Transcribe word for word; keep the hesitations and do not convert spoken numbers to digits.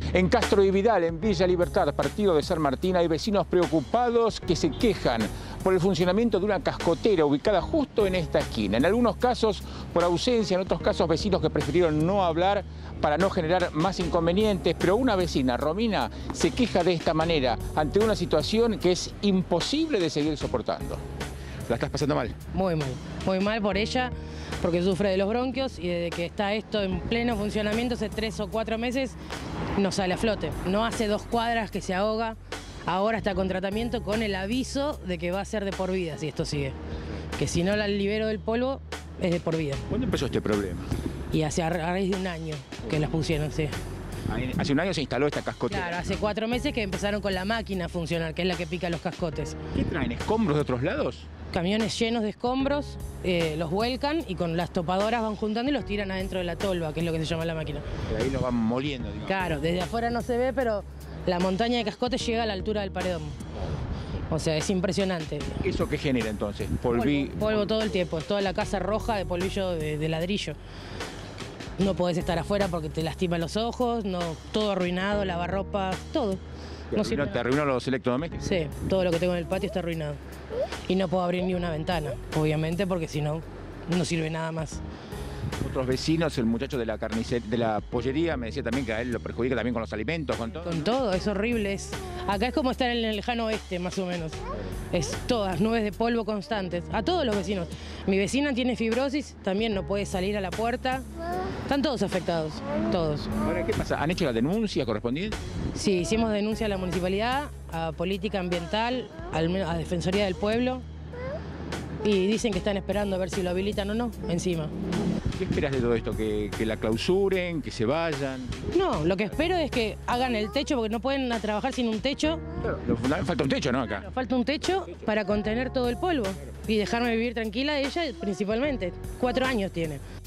En Castro y Vidal, en Villa Libertad, partido de San Martín, hay vecinos preocupados que se quejan por el funcionamiento de una cascotera ubicada justo en esta esquina. En algunos casos por ausencia, en otros casos vecinos que prefirieron no hablar para no generar más inconvenientes. Pero una vecina, Romina, se queja de esta manera ante una situación que es imposible de seguir soportando. ¿La estás pasando mal? Muy mal, muy mal por ella, porque sufre de los bronquios y desde que está esto en pleno funcionamiento hace tres o cuatro meses no sale a flote. No hace dos cuadras que se ahoga, ahora está con tratamiento con el aviso de que va a ser de por vida si esto sigue. Que si no la libero del polvo es de por vida. ¿Cuándo empezó este problema? Y hace a raíz de un año que las pusieron, sí. Hace un año se instaló esta cascotera. Claro, hace cuatro meses que empezaron con la máquina a funcionar, que es la que pica los cascotes. ¿Qué traen? ¿Escombros de otros lados? Camiones llenos de escombros, eh, los vuelcan y con las topadoras van juntando y los tiran adentro de la tolva, que es lo que se llama la máquina. Y ahí los van moliendo, digamos. Claro, desde afuera no se ve, pero la montaña de cascotes llega a la altura del paredón. O sea, es impresionante. ¿Eso qué genera entonces? Polvi... Polvo, polvo todo el tiempo, es toda la casa roja de polvillo de, de ladrillo. No podés estar afuera porque te lastima los ojos, no, todo arruinado, lavarropa, todo. ¿Te, no arruinó, ¿Te arruinó los electrodomésticos? Sí, todo lo que tengo en el patio está arruinado. Y no puedo abrir ni una ventana, obviamente, porque si no, no sirve nada más. Otros vecinos, el muchacho de la carnicería, de la pollería, me decía también que a él lo perjudica también con los alimentos, con todo. Con todo, es horrible. Es... Acá es como estar en el lejano oeste, más o menos. Es todas, nubes de polvo constantes. A todos los vecinos. Mi vecina tiene fibrosis, también no puede salir a la puerta. Están todos afectados, todos. Ahora, ¿qué pasa? ¿Han hecho la denuncia correspondiente? Sí, hicimos denuncia a la municipalidad, a Política Ambiental, a Defensoría del Pueblo. Y dicen que están esperando a ver si lo habilitan o no, encima. ¿Qué esperas de todo esto? ¿Que, que la clausuren, que se vayan? No, lo que espero es que hagan el techo, porque no pueden trabajar sin un techo. Claro, falta un techo, ¿no? Acá. Claro, falta un techo para contener todo el polvo y dejarme vivir tranquila, ella principalmente. Cuatro años tiene.